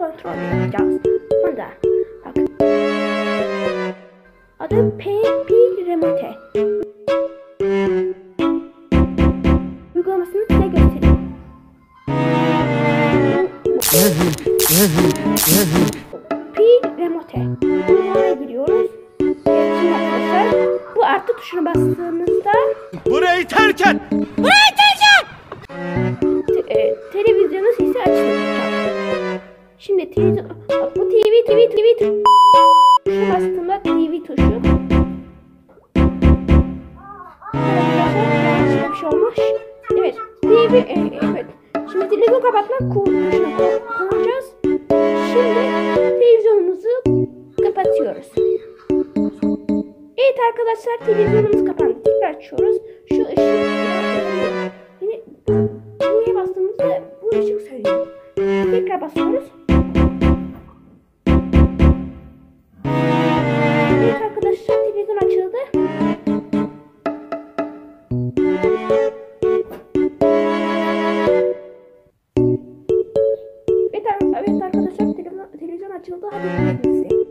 kontrol yapacağız. Onda bak. Adı P Remote. Uygulamasını size göstereyim. P Remote. Buraya giriyoruz. Şimdi arkadaşlar bu artı tuşuna bastığımızda burayı terk et! Televizyonun sesi açılacak. Şimdi televizyon, bak bu TV tuşuna bastığımda TV tuşu. Arkadaşlar bir şey olmuş. Evet TV evet. Şimdi televizyon kapatmak tuşuna kullanacağız. Şimdi televizyonumuzu kapatıyoruz. Evet arkadaşlar televizyonumuz kapandı. Tekrar açıyoruz. Şu ışığı yine buraya bastığımızda bu ışık sönüyor. Tekrar basıyoruz. Evet arkadaşlar televizyon açıldı. Evet arkadaşlar televizyon açıldı. Hadi izleyelim size.